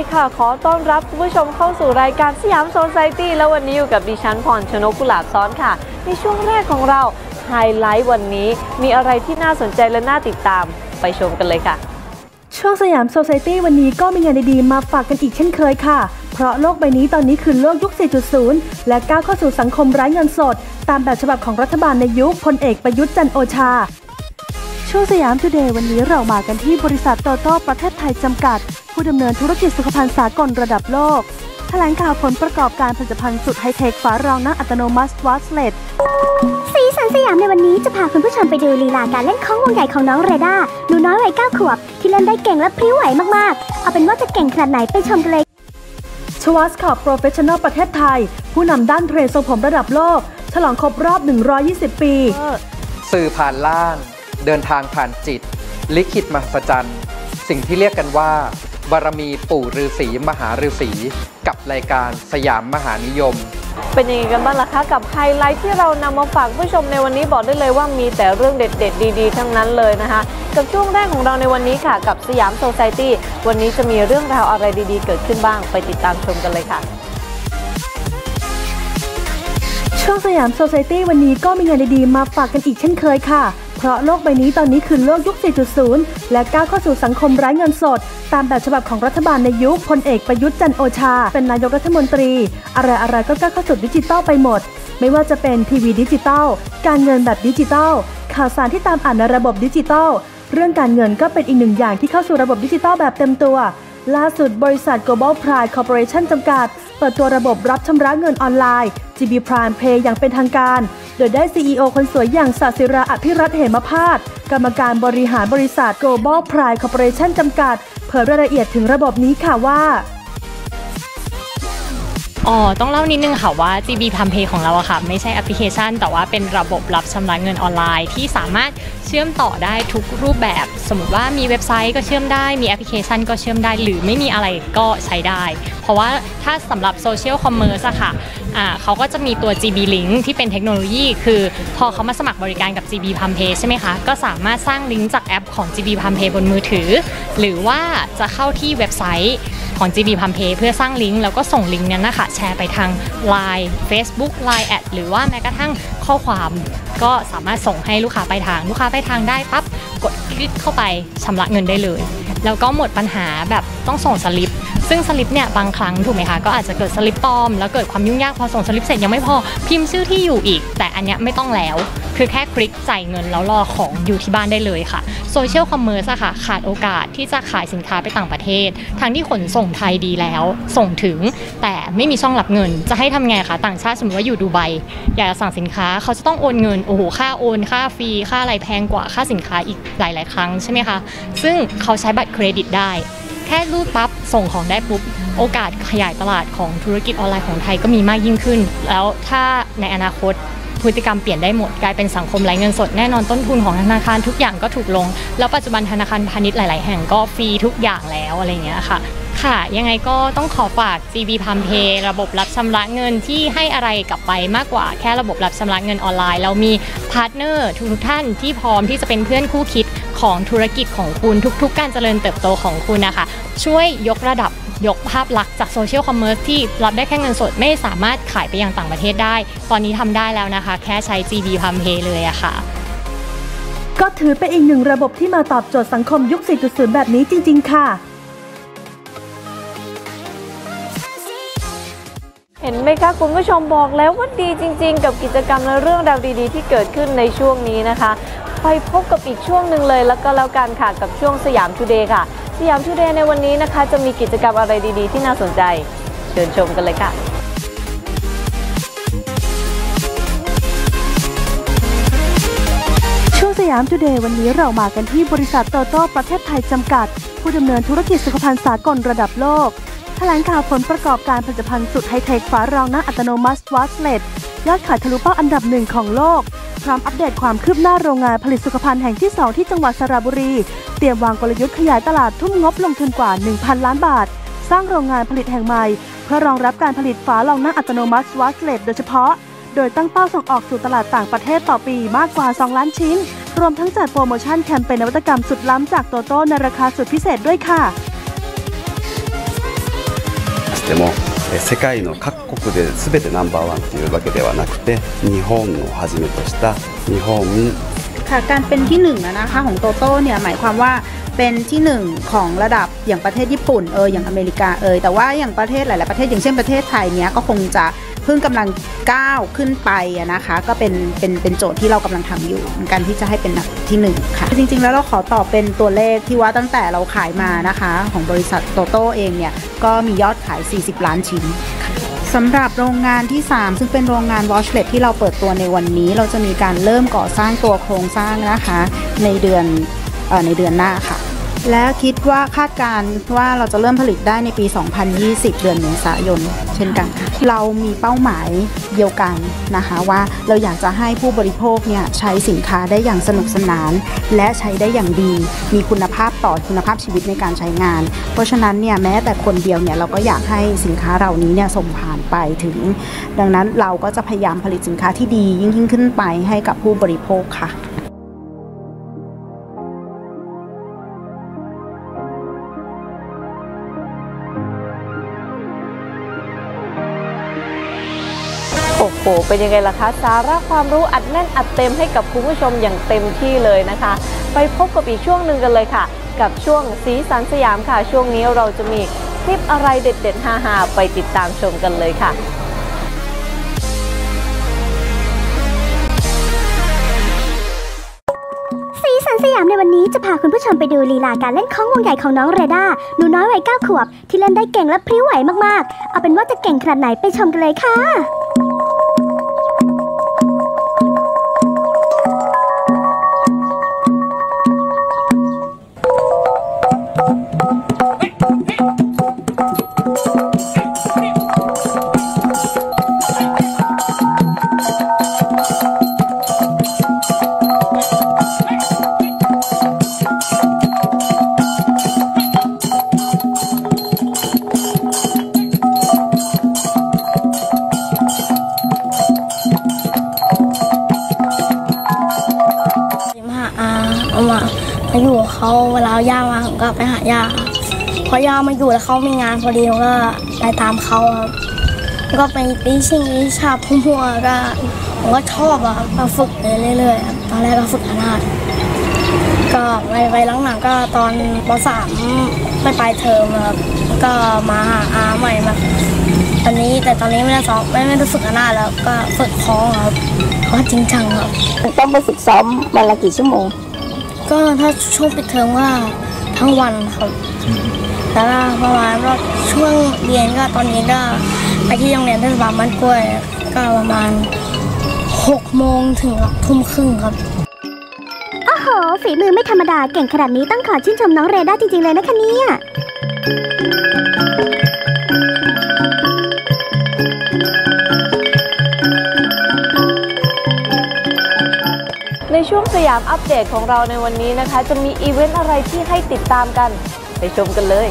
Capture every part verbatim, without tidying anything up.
ค่ะขอต้อนรับคุณผู้ชมเข้าสู่รายการสยามโซไซตี้แล้ววันนี้อยู่กับดิฉันพรชนกกุหลาบซ้อนค่ะในช่วงแรกของเราไฮไลท์วันนี้มีอะไรที่น่าสนใจและน่าติดตามไปชมกันเลยค่ะช่วงสยามโซไซตี้วันนี้ก็มีงานดีๆมาฝากกันอีกเช่นเคยค่ะเพราะโลกใบนี้ตอนนี้คือโลกยุค สี่จุดศูนย์ และก้าวเข้าสู่สังคมไร้เงินสดตามแบบฉบับของรัฐบาลในยุคพลเอกประยุทธ์จันทร์โอชาช่วงสยามทูเดย์วันนี้เรามากันที่บริษัทโตโต้ประเทศไทยจำกัดผู้ดำเนินธุรกิจสุขภัณฑ์สากลระดับโลกแถลงข่าวผลประกอบการผลิตภัณฑ์สุดไฮเทคฝารองนั่งอัตโนมัติวัสเลตสีสันสยามในวันนี้จะพาคุณผู้ชมไปดูลีลาการเล่นของวงใหญ่ของน้องเรดาหนูน้อยวัยเก้าขวบที่เล่นได้เก่งและพริ้วไหวมากๆเอาเป็นว่าจะเก่งขนาดไหนไปชมกันเลยชวัสคอร์ปโปรเฟชชั่นอลประเทศไทยผู้นำด้านเทรนทรงผมระดับโลกฉลองครบรอบหนึ่งร้อยยี่สิบปีสื่อผ่านล่างเดินทางผ่านจิตลิขิตมหัศจรรย์สิ่งที่เรียกกันว่าบารมีปู่ฤาษีมหาฤาษีกับรายการสยามมหานิยมเป็นยังไงกันบ้างล่ะคะกับไฮไลท์ที่เรานำมาฝากผู้ชมในวันนี้บอกได้เลยว่ามีแต่เรื่องเด็ดๆดีๆทั้งนั้นเลยนะคะกับช่วงแรกของเราในวันนี้ค่ะกับสยามโซไซตี้วันนี้จะมีเรื่องราวอะไรดีๆเกิดขึ้นบ้างไปติดตามชมกันเลยค่ะช่วงสยามโซไซตี้วันนี้ก็มีงานดีๆมาฝากกันอีกเช่นเคยค่ะเพราะโลกใบนี้ตอนนี้คือโลกยุค สี่จุดศูนย์ และก้าวเข้าสู่สังคมไร้เงินสดตามแบบฉบับของรัฐบาลในยุคพลเอกประยุทธ์จันทร์โอชาเป็นนายกรัฐมนตรีอะไรๆก็ก้าวเข้าสู่ดิจิทัลไปหมดไม่ว่าจะเป็นทีวีดิจิทัลการเงินแบบดิจิทัลข่าวสารที่ตามอ่านในระบบดิจิทัลเรื่องการเงินก็เป็นอีกหนึ่งอย่างที่เข้าสู่ระบบดิจิทัลแบบเต็มตัวล่าสุดบริษัท Global Prime Corporation จำกัดเปิดตัวระบบรับชำระเงินออนไลน์ จี บี Prime Pay อย่างเป็นทางการโดยได้ ซี อี โอ คนสวยอย่างศศิราอภิรัตน์เหมพาสกรรมการบริหารบริษัท Global Prime Corporation จำกัดเผยรายละเอียดถึงระบบนี้ค่ะว่าอ๋อต้องเล่านิดนึงค่ะว่า จี บี Prime Pay ของเราอะค่ะไม่ใช่แอปพลิเคชันแต่ว่าเป็นระบบรับชำระเงินออนไลน์ที่สามารถเชื่อมต่อได้ทุกรูปแบบสมมติว่ามีเว็บไซต์ก็เชื่อมได้มีแอปพลิเคชันก็เชื่อมได้หรือไม่มีอะไรก็ใช้ได้เพราะว่าถ้าสำหรับโซเชียลคอมเมอร์สอะค่ะอ่าเขาก็จะมีตัว จี บี Link ที่เป็นเทคโนโลยีคือพอเขามาสมัครบริการกับ จี บี Prime Pay ใช่ไหมคะก็สามารถสร้างลิงก์จากแอปของ จี บี Prime Pay บนมือถือหรือว่าจะเข้าที่เว็บไซต์ของ จี บี Prime Pay เพื่อสร้างลิงก์แล้วก็ส่งลิงก์นั้นนะคะแชร์ไปทาง ไลน์ Facebook ไลน์ แอด หรือว่าแม้กระทั่งข้อความก็สามารถส่งให้ลูกค้าปลายทางลูกค้าปลายทางได้ปั๊บกดคลิกเข้าไปชำระเงินได้เลยแล้วก็หมดปัญหาแบบต้องส่งสลิปซึ่งสลิปเนี่ยบางครั้งถูกไหมคะก็อาจจะเกิดสลิปปลอมแล้วเกิดความยุ่งยากพอส่งสลิปเสร็จยังไม่พอพิมพ์ชื่อที่อยู่อีกแต่อันเนี้ยไม่ต้องแล้วคือแค่คลิกจ่ายเงินแล้วรอของอยู่ที่บ้านได้เลยค่ะโซเชียลคอมเมอร์สอะค่ะขาดโอกาสที่จะขายสินค้าไปต่างประเทศทั้งที่ขนส่งไทยดีแล้วส่งถึงแต่ไม่มีช่องรับเงินจะให้ทำไงคะต่างชาติสมมติว่าอยู่ดูไบอยากจะสั่งสินค้าเขาจะต้องโอนเงินโอ้โหค่าโอนค่าฟรีค่าอะไรแพงกว่าค่าสินค้าอีกหลายๆครั้งใช่ไหมคะซึ่งเขาใช้บัตรเครดิตได้แค่รูดปั๊บส่งของได้ปุ๊บโอกาสขยายตลาดของธุรกิจออนไลน์ของไทยก็มีมากยิ่งขึ้นแล้วถ้าในอนาคตพฤติกรรมเปลี่ยนได้หมดกลายเป็นสังคมไร้เงินสดแน่นอนต้นทุนของธนาคารทุกอย่างก็ถูกลงแล้วปัจจุบันธนาคารพาณิชย์หลายๆแห่งก็ฟรีทุกอย่างแล้วอะไรอย่างเงี้ยค่ะค่ะยังไงก็ต้องขอฝาก จี บี Prime Pay ระบบรับชำระเงินที่ให้อะไรกลับไปมากกว่าแค่ระบบรับชำระเงินออนไลน์เรามีพาร์ทเนอร์ทุกท่านที่พร้อมที่จะเป็นเพื่อนคู่คิดของธุรกิจของคุณทุกๆการเจริญเติบโตของคุณนะคะช่วยยกระดับยกภาพลักษณ์จากโซเชียลคอมเมอร์สที่รับได้แค่เงินสดไม่สามารถขายไปยังต่างประเทศได้ตอนนี้ทำได้แล้วนะคะแค่ใช้ จี บี Prime Pay เลยอะค่ะก็ถือเป็นอีกหนึ่งระบบที่มาตอบโจทย์สังคมยุค สี่จุดศูนย์ แบบนี้จริงๆค่ะเห็นไหมคะคุณผู้ชมบอกแล้วว่าดีจริงๆกับกิจกรรมและเรื่องราวดีๆที่เกิดขึ้นในช่วงนี้นะคะไปพบกับอีกช่วงหนึ่งเลยแล้วก็แล้วกันค่ะกับช่วงสยามทูเดย์ค่ะสยามทูเดย์ในวันนี้นะคะจะมีกิจกรรมอะไรดีๆที่น่าสนใจเชิญชมกันเลยค่ะช่วงสยามทูเดย์วันนี้เรามากันที่บริษัทโตโต้ประเทศไทยจำกัดผู้ดำเนินธุรกิจสุขภัณฑ์สากลระดับโลกแถลงข่าวผลประกอบการผลิตภัณฑ์สุดไฮเทคฝารองนั่งอัตโนมัติวัสเลตยอดขายทะลุเป้าอันดับหนึ่งของโลกพร้อมอัปเดตความคืบหน้าโรงงานผลิตสุขภัณฑ์แห่งที่สองที่จังหวัดสระบุรีเตรียมวางกลยุทธ์ขยายตลาดทุ่มงบลงทุนกว่า หนึ่งพัน ล้านบาทสร้างโรงงานผลิตแห่งใหม่เพื่อรองรับการผลิตฝารองนั่งอัตโนมัติวัสเลตโดยเฉพาะโดยตั้งเป้าส่งออกสู่ตลาดต่างประเทศต่อปีมากกว่าสองล้านชิ้นรวมทั้งจัดโปรโมชั่นแคมเปญนวัตกรรมสุดล้ำจากโตโต้ในราคาสุดพิเศษด้วยค่ะても世界の各国で全てナンバーワンというわけではなくて日本をはじめとした日本ค่ะการเป็นที่หนึ่งนะคะของโตโต้เนี่ยหมายความว่าเป็นที่หนึ่งของระดับอย่างประเทศญี่ปุ่นเอออย่างอเมริกาเออแต่ว่าอย่างประเทศหลายๆประเทศอย่างเช่นประเทศไทยเนี้ยก็คงจะเพิ่งกำลังก้าวขึ้นไปนะคะก็เป็นเป็นเป็นโจทย์ที่เรากำลังทำอยู่ในการที่จะให้เป็นที่หนึ่งค่ะจริงๆแล้วเราขอตอบเป็นตัวเลขที่ว่าตั้งแต่เราขายมานะคะของบริษัทโตโต้เองเนี่ยก็มียอดขายสี่สิบล้านชิ้นสำหรับโรงงานที่สามซึ่งเป็นโรงงาน Watchlet ที่เราเปิดตัวในวันนี้เราจะมีการเริ่มก่อสร้างตัวโครงสร้างนะคะในเดือนเอ่อในเดือนหน้าค่ะและคิดว่าคาดการณ์ว่าเราจะเริ่มผลิตได้ในปี สองพันยี่สิบ เดือนเมษายนเช่นกันเรามีเป้าหมายเดียวกันนะคะว่าเราอยากจะให้ผู้บริโภคเนี่ยใช้สินค้าได้อย่างสนุกสนานและใช้ได้อย่างดีมีคุณภาพต่อคุณภาพชีวิตในการใช้งานเพราะฉะนั้นเนี่ยแม้แต่คนเดียวเนี่ยเราก็อยากให้สินค้าเหล่านี้เนี่ยส่งผ่านไปถึงดังนั้นเราก็จะพยายามผลิตสินค้าที่ดียิ่งยิ่งขึ้นไปให้กับผู้บริโภคค่ะโอ้โหเป็นยังไงล่ะคะสาระความรู้อัดแน่นอัดเต็มให้กับคุณผู้ชมอย่างเต็มที่เลยนะคะไปพบกับอีกช่วงหนึ่งกันเลยค่ะกับช่วงสีสันสยามค่ะช่วงนี้เราจะมีคลิปอะไรเด็ดๆฮาๆไปติดตามชมกันเลยค่ะสีสันสยามในวันนี้จะพาคุณผู้ชมไปดูลีลาการเล่นของวงใหญ่ของน้องเรดาหนูน้อยวัยเก้าขวบที่เล่นได้เก่งและพริ้วไหวมากๆเอาเป็นว่าจะเก่งขนาดไหนไปชมกันเลยค่ะเอามามาอยู่กับเขาเวลาย่ามาผมก็ไปหาย่าพอย่ามาอยู่แล้วเขามีงานพอดีผมก็ไปตามเขาครับก็ไปตีชิงตีชาบพุ่มหัวก็ผมก็ชอบอะมาฝึกเรื่อยๆตอนแรกก็ฝึกอนาถก็ไปไปหลังๆก็ตอนป.สาม ไปปลายเทอมครับก็มาหาอาใหม่แบบตอนนี้แต่ตอนนี้ไม่ได้ซ้อมไม่ไม่ได้ฝึกอนาถแล้วก็ฝึกคล้องครับก็จริงจังครับต้องไปฝึกซ้อมวันละกี่ชั่วโมงก็ถ้าช่วงปิดเทอมก็ทั้งวันครับแล้วก็ประมาณว่าช่วงเรียนก็ตอนนี้ก็ไปที่โรงเรียนเทศบาลบ้านกล้วยก็ประมาณหกโมงถึงทุ่มครึ่งครับโอ้โหฝีมือไม่ธรรมดาเก่งขนาดนี้ต้องขอชื่นชมน้องเรด้าจริงๆเลยนะคะเนี่ยในช่วงสยามอัปเดตของเราในวันนี้นะคะจะมีอีเวนต์อะไรที่ให้ติดตามกันไปชมกันเลย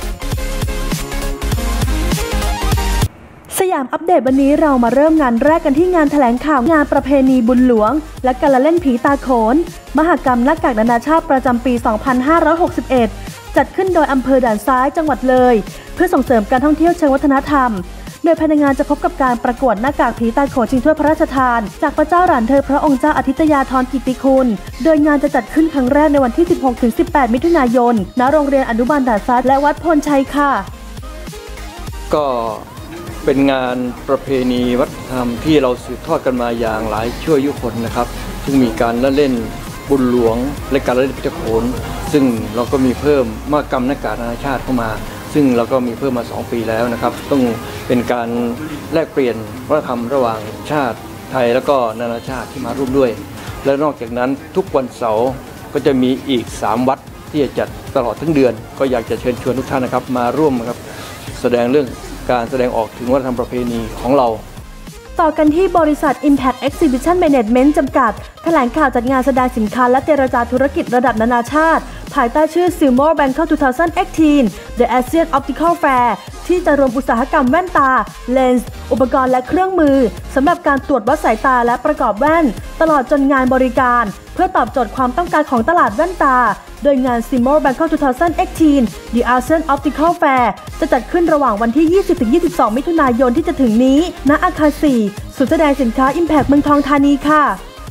สยามอัปเดตวันนี้เรามาเริ่มงานแรกกันที่งานแถลงข่าวงานประเพณีบุญหลวงและการละเล่นผีตาโขนมหกรรมหน้ากากนานาชาติประจำปี สองพันห้าร้อยหกสิบเอ็ด จัดขึ้นโดยอำเภอด่านซ้ายจังหวัดเลยเพื่อส่งเสริมการท่องเที่ยวเชิงวัฒนธรรมโดยภายในงานจะพบกับการประกวดหน้ากากผีตาโขนชิงถ้วยพระราชทานจากพระเจ้าหลานเธอพระองค์เจ้าอาทิตยาธรกิตติคุณโดยงานจะจัดขึ้นครั้งแรกในวันที่ สิบหกถึงสิบแปด มิถุนายนณโรงเรียนอนุบาลด่านซ้ายและวัดพลชัยค่ะก็เป็นงานประเพณีวัฒนธรรมที่เราสืบทอดกันมาอย่างหลายชั่วอายุคนนะครับซึ่งมีการละเล่นบุญหลวงและการละเล่นผีตาโขนซึ่งเราก็มีเพิ่มมหกรรมหน้ากากนานาชาติเข้ามาซึ่งเราก็มีเพิ่มมาสองปีแล้วนะครับต้องเป็นการแลกเปลี่ยนวัฒนธรรมระหว่างชาติไทยแล้วก็นานาชาติที่มาร่วมด้วยและนอกจากนั้นทุกวันเสาร์ก็จะมีอีกสามวัดที่จะจัดตลอดทั้งเดือนก็อยากจะเชิญชวนทุกท่านนะครับมาร่วมครับแสดงเรื่องการแสดงออกถึงวัฒนธรรมประเพณีของเราต่อกันที่บริษัท Impact Exhibition Management จำกัดแถลงข่าวจัดงานแสดงสินค้าและเจรจาธุรกิจระดับนานาชาติภายใต้ชื่อ Silmar Bangkok สองพันสิบแปด The Asian Optical Fair ที่จะรวมอุตสาหกรรมแว่นตาเลนส์อุปกรณ์และเครื่องมือสำหรับการตรวจวัดสายตาและประกอบแว่นตลอดจนงานบริการเพื่อตอบโจทย์ความต้องการของตลาดแว่นตาโดยงาน Silmar Bangkok สองพันสิบแปด The Asian Optical Fair จะจัดขึ้นระหว่างวันที่ ยี่สิบถึงยี่สิบสอง มิถุนายนที่จะถึงนี้ณอาคาร สี่ ศูนย์แสดงสินค้า Impact เมืองทองธานีค่ะ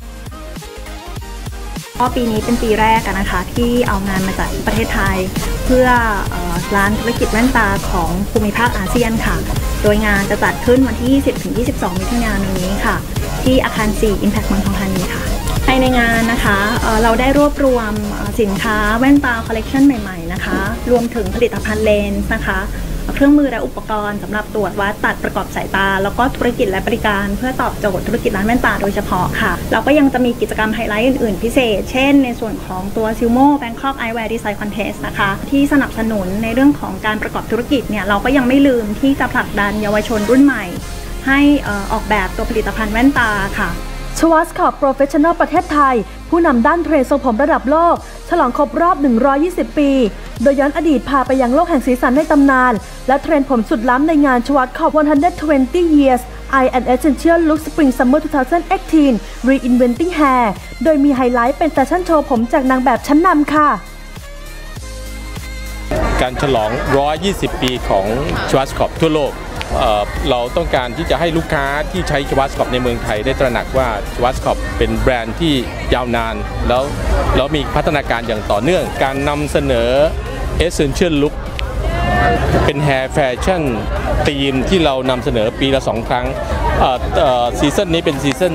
ก็ปีนี้เป็นปีแรกนะคะที่เอางานมาจากประเทศไทยเพื่อร้านธุรกิจแว่นตาของภูมิภาคอาเซียนค่ะโดยงานจะจัดขึ้นวันที่ ยี่สิบถึงยี่สิบสอง มิถุนายนนี้ค่ะที่อาคาร สี่ Impact เมืองทองธานีค่ะภายในงานนะคะเราได้รวบรวมสินค้าแว่นตาคอลเลกชันใหม่ๆนะคะรวมถึงผลิตภัณฑ์เลนส์นะคะเครื่องมือและอุปกรณ์สำหรับตรวจวัดตัดประกอบสายตาแล้วก็ธุรกิจและบริการเพื่อตอบโจทย์ธุรกิจร้านแว่นตาโดยเฉพาะค่ะเราก็ยังจะมีกิจกรรมไฮไลท์อื่นๆพิเศษเช่นในส่วนของตัว Silmar Bangkok Eyewear Design Contest นะคะที่สนับสนุนในเรื่องของการประกอบธุรกิจเนี่ยเราก็ยังไม่ลืมที่จะผลักดันเยาวชนรุ่นใหม่ให้ออกแบบตัวผลิตภัณฑ์แว่นตาค่ะชวัสคอร์ปโปรเฟชชั่นอลประเทศไทยผู้นำด้านเทรนด์ทรงผมระดับโลกฉลองครบรอบหนึ่งร้อยยี่สิบปีโดยย้อนอดีตพาไปยังโลกแห่งสีสันในตำนานและเทรนด์ผมสุดล้ำในงานชวัสคอร์ปหนึ่งร้อยยี่สิบ years Eye and Essential Look Spring Summer สองพันสิบแปด Reinventing Hair โดยมีไฮไลท์เป็นแฟชั่นโชว์ผมจากนางแบบชั้นนำค่ะการฉลองหนึ่งร้อยยี่สิบปีของชวัสคอร์ปทั่วโลกเอ่อเราต้องการที่จะให้ลูกค้าที่ใช้ชวัสคอร์ปในเมืองไทยได้ตระหนักว่าชวัสคอร์ปเป็นแบรนด์ที่ยาวนานแล้วแล้วมีพัฒนาการอย่างต่อเนื่องการนำเสนอ Essential Look เป็น Hair Fashion ธีมที่เรานำเสนอปีละสองครั้งซีซั่นนี้เป็นซีซั่น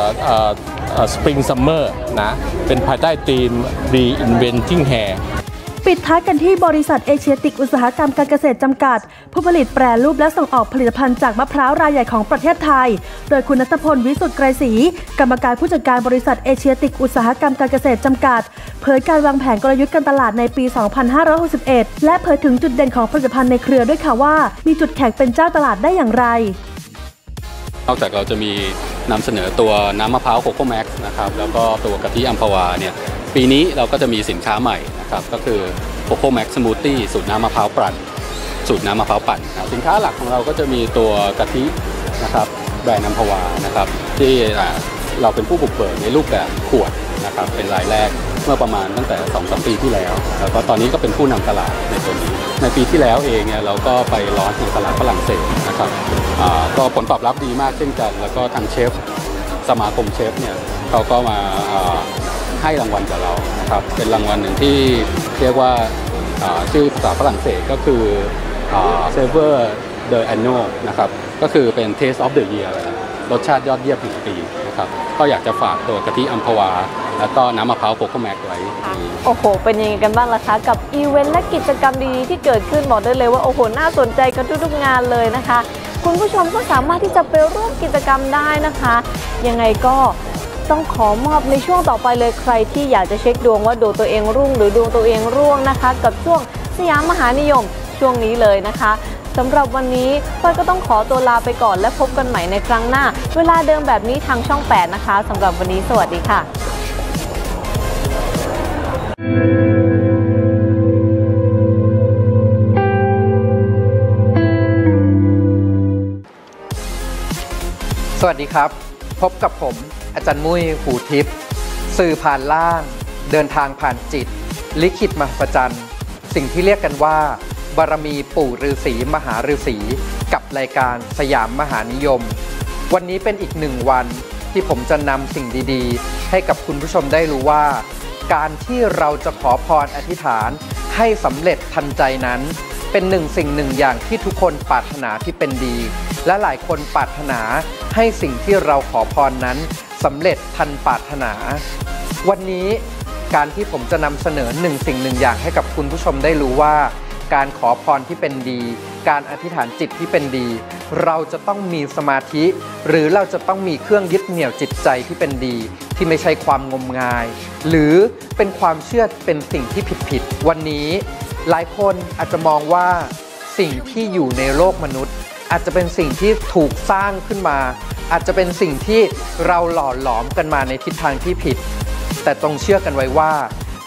Spring Summer นะเป็นภายใต้ธีม Reinventing Hair ปิดท้ายกันที่บริษัทเอเชียติกอุตสาหกรรมการเกษตรจำกัดผู้ผลิตแปรรูปและส่งออกผลิตภัณฑ์จากมะพร้าวรายใหญ่ของประเทศไทยโดยคุณณัฐพลวิสุทธิ์ไกรศรีกรรมการผู้จัดการบริษัทเอเชียติกอุตสาหกรรมการเกษตรจำกัดเผยการวางแผนกลยุทธ์การตลาดในปี สองพันห้าร้อยหกสิบเอ็ด และเผยถึงจุดเด่นของผลิตภัณฑ์ในเครือด้วยค่ะว่ามีจุดแข็งเป็นเจ้าตลาดได้อย่างไรนอกจากเราจะมีนำเสนอตัวน้ำมะพร้าวโคโค่แม็กซ์นะครับแล้วก็ตัวกะทิอัมพวาเนี่ยปีนี้เราก็จะมีสินค้าใหม่นะครับก็คือโคโค่แม็กซ์สมูทตี้สูตรน้ำมะพร้าวปั่นสูตรน้ำมะพร้าวปั่นสินค้าหลักของเราก็จะมีตัวกะทินะครับแบรนด์อัมพวานะครับที่เราเป็นผู้บุกเบิกในรูปแบบขวดนะครับเป็นรายแรกเมื่อประมาณตั้งแต่ สองถึงสาม ปีที่แล้วแล้วก็ตอนนี้ก็เป็นผู้นำตลาดในตัวนี้ในปีที่แล้วเองเนี่ยเราก็ไปลอนช์ในตลาดฝรั่งเศสนะครับก็ผลตอบรับดีมากเช่นกันแล้วก็ทางเชฟสมาคมเชฟเนี่ยเขาก็มาให้รางวัลกับเรานะครับเป็นรางวัลหนึ่งที่เรียกว่าชื่อภาษาฝรั่งเศสก็คือ Savor the Annual นะครับก็คือเป็น Taste of the Year รสชาติยอดเยี่ยมแห่งปีนะครับก็อยากจะฝากตัวกะทิอัมพวาแล้วก็น้ำมะพร้าวโคโค่แม็กไว้โอ้โหเป็นยังไงกันบ้างล่ะคะกับอีเวนต์และกิจกรรมดีๆที่เกิดขึ้นบอกได้เลยว่าโอ้โหน่าสนใจกันทุกๆงานเลยนะคะคุณผู้ชมก็สามารถที่จะไปร่วมกิจกรรมได้นะคะยังไงก็ต้องขอมอบในช่วงต่อไปเลยใครที่อยากจะเช็คดวงว่าดวงตัวเองรุ่งหรือดวงตัวเองร่วงนะคะกับช่วงสยามมหานิยมช่วงนี้เลยนะคะสำหรับวันนี้เป้ยก็ต้องขอตัวลาไปก่อนและพบกันใหม่ในครั้งหน้าเวลาเดิมแบบนี้ทางช่องแปดนะคะสำหรับวันนี้สวัสดีค่ะสวัสดีครับพบกับผมอาจารย์มุ้ยหูทิพย์สื่อผ่านล่างเดินทางผ่านจิตลิขิตมหัศจรรย์สิ่งที่เรียกกันว่าบารมีปู่ฤาษีมหาฤาษีกับรายการสยามมหานิยมวันนี้เป็นอีกหนึ่งวันที่ผมจะนำสิ่งดีๆให้กับคุณผู้ชมได้รู้ว่าการที่เราจะขอพรอธิษฐานให้สำเร็จทันใจนั้นเป็นหนึ่งสิ่งหนึ่งอย่างที่ทุกคนปรารถนาที่เป็นดีและหลายคนปรารถนาให้สิ่งที่เราขอพรนั้นสำเร็จทันปรารถนาวันนี้การที่ผมจะนำเสนอหนึ่งสิ่งหนึ่งอย่างให้กับคุณผู้ชมได้รู้ว่าการขอพรที่เป็นดีการอธิษฐานจิตที่เป็นดีเราจะต้องมีสมาธิหรือเราจะต้องมีเครื่องยึดเหนี่ยวจิตใจที่เป็นดีที่ไม่ใช่ความงมงายหรือเป็นความเชื่อเป็นสิ่งที่ผิดๆวันนี้หลายคนอาจจะมองว่าสิ่งที่อยู่ในโลกมนุษย์อาจจะเป็นสิ่งที่ถูกสร้างขึ้นมาอาจจะเป็นสิ่งที่เราหล่อหลอมกันมาในทิศทางที่ผิดแต่ต้องเชื่อกันไว้ว่า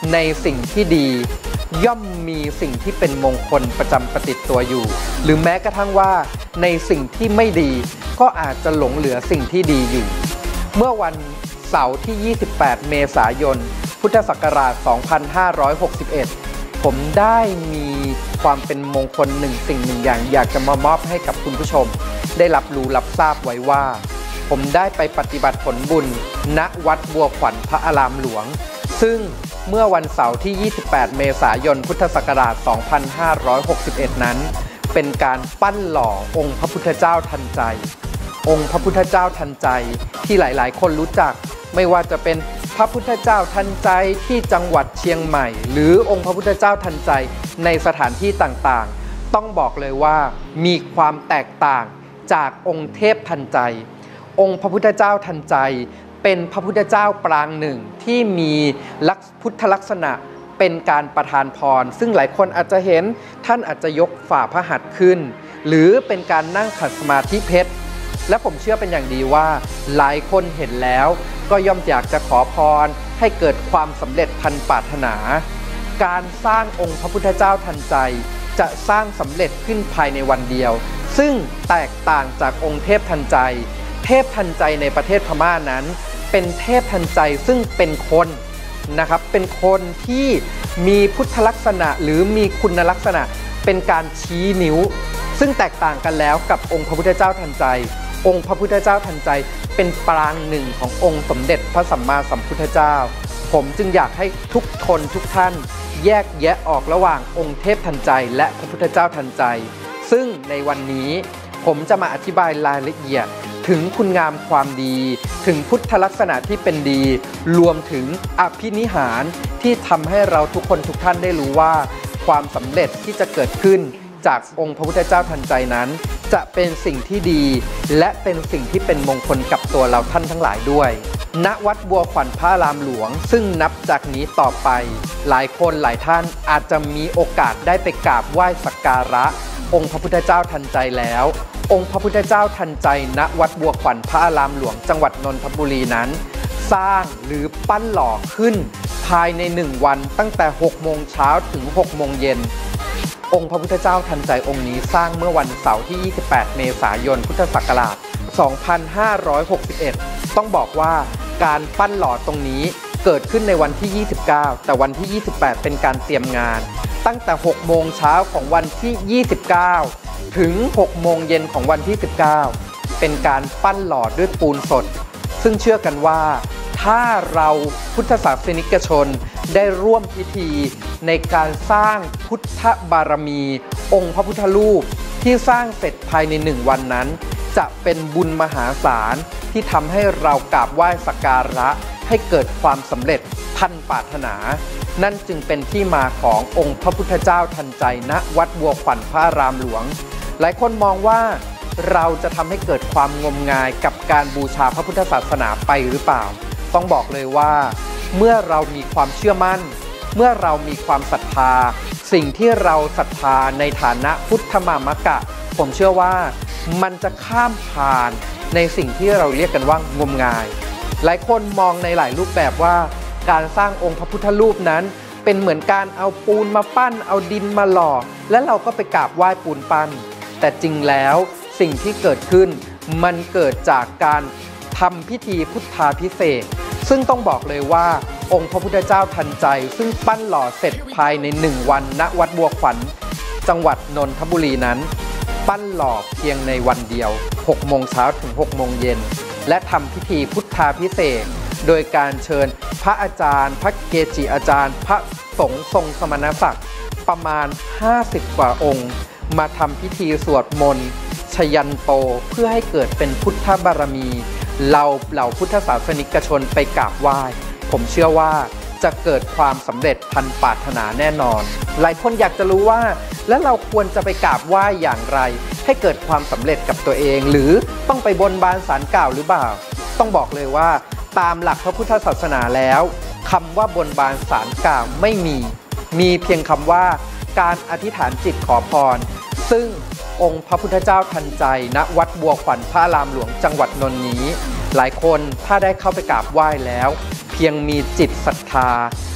ในสิ่งที่ดีย่อมมีสิ่งที่เป็นมงคลประจำประติดตัวอยู่หรือแม้กระทั่งว่าในสิ่งที่ไม่ดีก็อาจจะหลงเหลือสิ่งที่ดีอยู่เมื่อวันเสาร์ที่ยี่สิบแปดเมษายนพุทธศักราชสองพันห้าร้อยหกสิบเอ็ดผมได้มีความเป็นมงคลหนึ่งสิ่งหนึ่งอย่างอยากจะมามอบให้กับคุณผู้ชมได้รับรู้รับทราบไว้ว่าผมได้ไปปฏิบัติผลบุญณวัดบัวขวัญพระอารามหลวงซึ่งเมื่อวันเสาร์ที่ยี่สิบแปดเมษายนพุทธศักราชสองพันห้าร้อยหกสิบเอ็ดนั้นเป็นการปั้นหล่อองค์พระพุทธเจ้าทันใจองค์พระพุทธเจ้าทันใจที่หลายๆคนรู้จักไม่ว่าจะเป็นพระพุทธเจ้าทันใจที่จังหวัดเชียงใหม่หรือองค์พระพุทธเจ้าทันใจในสถานที่ต่างๆต้องบอกเลยว่ามีความแตกต่างจากองค์เทพทันใจองค์พระพุทธเจ้าทันใจเป็นพระพุทธเจ้าปรางหนึ่งที่มีลักษณ์พุทธลักษณะเป็นการประทานพรซึ่งหลายคนอาจจะเห็นท่านอาจจะยกฝ่าพระหัตถ์ขึ้นหรือเป็นการนั่งขัดสมาธิเพชรและผมเชื่อเป็นอย่างดีว่าหลายคนเห็นแล้วก็ย่อมอยากจะขอพรให้เกิดความสำเร็จทันปรารถนาการสร้างองค์พระพุทธเจ้าทันใจจะสร้างสำเร็จขึ้นภายในวันเดียวซึ่งแตกต่างจากองค์เทพทันใจเทพทันใจในประเทศพม่านั้นเป็นเทพทันใจซึ่งเป็นคนนะครับเป็นคนที่มีพุทธลักษณะหรือมีคุณลักษณะเป็นการชี้นิ้วซึ่งแตกต่างกันแล้วกับองค์พระพุทธเจ้าทันใจองค์พระพุทธเจ้าทันใจเป็นปรางหนึ่งขององค์สมเด็จพระสัมมาสัมพุทธเจ้าผมจึงอยากให้ทุกคนทุกท่านแยกแยะออกระหว่างองค์เทพทันใจและพระพุทธเจ้าทันใจซึ่งในวันนี้ผมจะมาอธิบายรายละเอียดถึงคุณงามความดีถึงพุทธลักษณะที่เป็นดีรวมถึงอภินิหารที่ทำให้เราทุกคนทุกท่านได้รู้ว่าความสำเร็จที่จะเกิดขึ้นจากองค์พระพุทธเจ้าทันใจนั้นจะเป็นสิ่งที่ดีและเป็นสิ่งที่เป็นมงคลกับตัวเราท่านทั้งหลายด้วยณวัดบัวขวัญพระอารามหลวงซึ่งนับจากนี้ต่อไปหลายคนหลายท่านอาจจะมีโอกาสได้ไปกราบไหว้สักการะองค์พระพุทธเจ้าทันใจแล้วองค์พระพุทธเจ้าทันใจณวัดบัวขวัญพระอารามหลวงจังหวัดนนทบุรีนั้นสร้างหรือปั้นหล่อขึ้นภายในหนึ่งวันตั้งแต่หกโมงเช้าถึงหกโมงเย็นองค์พระพุทธเจ้าทันใจองค์นี้สร้างเมื่อวันเสาร์ที่ยี่สิบแปดเมษายนพุทธศักราชสองพันห้าร้อยหกสิบเอ็ดต้องบอกว่าการปั้นหล่อตรงนี้เกิดขึ้นในวันที่ยี่สิบเก้าแต่วันที่ยี่สิบแปดเป็นการเตรียมงานตั้งแต่หกโมงเช้าของวันที่ยี่สิบเก้าถึงหกโมงเย็นของวันที่สิบเก้าเป็นการปั้นหล่อด้วยปูนสดซึ่งเชื่อกันว่าถ้าเราพุทธศาสนิกชนได้ร่วมพิธีในการสร้างพุทธบารมีองค์พระพุทธรูปที่สร้างเสร็จภายในหนึ่งวันนั้นจะเป็นบุญมหาศาลที่ทำให้เรากราบไหว้สักการะให้เกิดความสำเร็จทันปรารถนานั่นจึงเป็นที่มาขององค์พระพุทธเจ้าทันใจณวัดบัวขวัญพระอารามหลวงหลายคนมองว่าเราจะทำให้เกิดความงมงายกับการบูชาพระพุทธศาสนาไปหรือเปล่าต้องบอกเลยว่าเมื่อเรามีความเชื่อมั่นเมื่อเรามีความศรัทธาสิ่งที่เราศรัทธาในฐานะพุทธมามกะผมเชื่อว่ามันจะข้ามผ่านในสิ่งที่เราเรียกกันว่างมงายหลายคนมองในหลายรูปแบบว่าการสร้างองค์พระพุทธรูปนั้นเป็นเหมือนการเอาปูนมาปั้นเอาดินมาหล่อและเราก็ไปกราบไหว้ปูนปั้นแต่จริงแล้วสิ่งที่เกิดขึ้นมันเกิดจากการทำพิธีพุทธาภิเษกซึ่งต้องบอกเลยว่าองค์พระพุทธเจ้าทันใจซึ่งปั้นหล่อเสร็จภายในหนึ่งวันณวัดบัวขวัญจังหวัดนนทบุรีนั้นปั้นหล่อเพียงในวันเดียวหกโมงเช้าถึงหกโมงเย็นและทำพิธีพุทธาภิเษกโดยการเชิญพระอาจารย์พระเกจิอาจารย์พระสงฆ์ทรงสมณศักดิ์ประมาณห้าสิบกว่าองค์มาทำพิธีสวดมนต์ชยันโตเพื่อให้เกิดเป็นพุทธบารมีเราเหล่าพุทธศาสนิกชนไปกราบไหว้ผมเชื่อว่าจะเกิดความสำเร็จทันปรารถนาแน่นอนหลายคนอยากจะรู้ว่าแล้วเราควรจะไปกราบไหว้อย่างไรให้เกิดความสำเร็จกับตัวเองหรือต้องไปบนบานศาลกล่าวหรือเปล่าต้องบอกเลยว่าตามหลักพระพุทธศาสนาแล้วคำว่าบนบานศาลกล่าวไม่มีมีเพียงคำว่าการอธิษฐานจิตขอพรซึ่งองค์พระพุทธเจ้าทันใจณวัดบัวขวัญพระอารามหลวงจังหวัดนนท์นี้หลายคนถ้าได้เข้าไปกราบไหว้แล้วเพียงมีจิตศรัทธา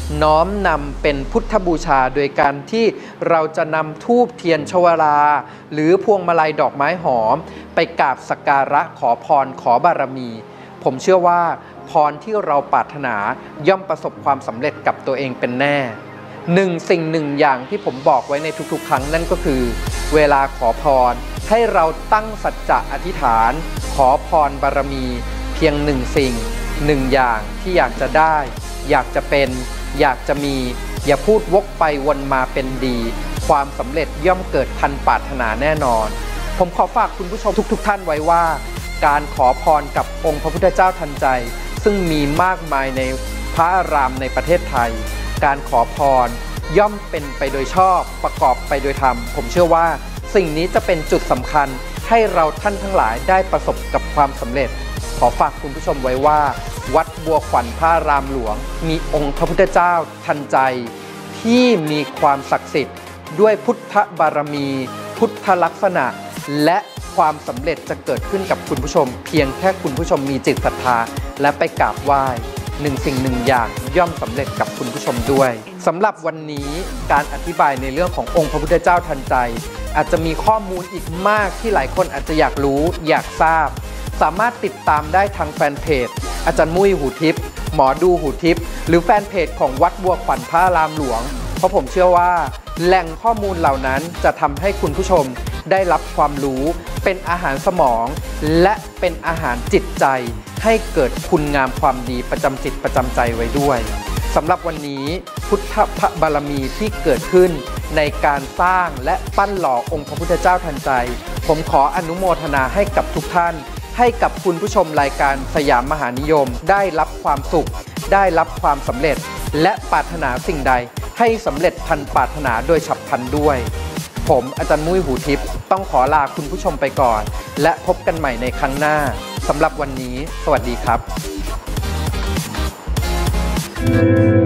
น้อมนำเป็นพุทธบูชาโดยการที่เราจะนำธูปเทียนชวราหรือพวงมาลัยดอกไม้หอมไปกราบสักการะขอพรขอบารมีผมเชื่อว่าพรที่เราปรารถนาย่อมประสบความสำเร็จกับตัวเองเป็นแน่หนึ่งสิ่งหนึ่งอย่างที่ผมบอกไว้ในทุกๆครั้งนั่นก็คือเวลาขอพรให้เราตั้งสัจจะอธิษฐานขอพรบารมีเพียงหนึ่งสิ่งหนึ่งอย่างที่อยากจะได้อยากจะเป็นอยากจะมีอย่าพูดวกไปวนมาเป็นดีความสำเร็จย่อมเกิดทันปรารถนาแน่นอนผมขอฝากคุณผู้ชมทุกๆท่านไว้ว่าการขอพรกับองค์พระพุทธเจ้าทันใจซึ่งมีมากมายในพระอารามในประเทศไทยการขอพรย่อมเป็นไปโดยชอบประกอบไปโดยธรรมผมเชื่อว่าสิ่งนี้จะเป็นจุดสำคัญให้เราท่านทั้งหลายได้ประสบกับความสำเร็จขอฝากคุณผู้ชมไว้ว่าวัดบัวขวัญพระอารามหลวงมีองค์พระพุทธเจ้าทันใจที่มีความศักดิ์สิทธิ์ด้วยพุทธบารมีพุทธลักษณะและความสำเร็จจะเกิดขึ้นกับคุณผู้ชมเพียงแค่คุณผู้ชมมีจิตศรัทธาและไปกราบไหว้หนึ่งสิ่งหนึ่งอย่างย่อมสำเร็จกับคุณผู้ชมด้วยสำหรับวันนี้การอธิบายในเรื่องขององค์พระพุทธเจ้าทันใจอาจจะมีข้อมูลอีกมากที่หลายคนอาจจะอยากรู้อยากทราบสามารถติดตามได้ทางแฟนเพจอาจารย์มุ้ยหูทิพย์หมอดูหูทิพย์หรือแฟนเพจของวัดบัวขวัญพระอารามหลวงเพราะผมเชื่อว่าแหล่งข้อมูลเหล่านั้นจะทำให้คุณผู้ชมได้รับความรู้เป็นอาหารสมองและเป็นอาหารจิตใจให้เกิดคุณงามความดีประจำจิตประจำใจไว้ด้วยสำหรับวันนี้พุทธบารมีที่เกิดขึ้นในการสร้างและปั้นหล่อองค์พระพุทธเจ้าทันใจผมขออนุโมทนาให้กับทุกท่านให้กับคุณผู้ชมรายการสยามมหานิยมได้รับความสุขได้รับความสำเร็จและปรารถนาสิ่งใดให้สำเร็จทันปรารถนาโดยฉับพลันด้วยผมอาจารย์มุ้ยหูทิพย์ต้องขอลาคุณผู้ชมไปก่อนและพบกันใหม่ในครั้งหน้าสำหรับวันนี้สวัสดีครับ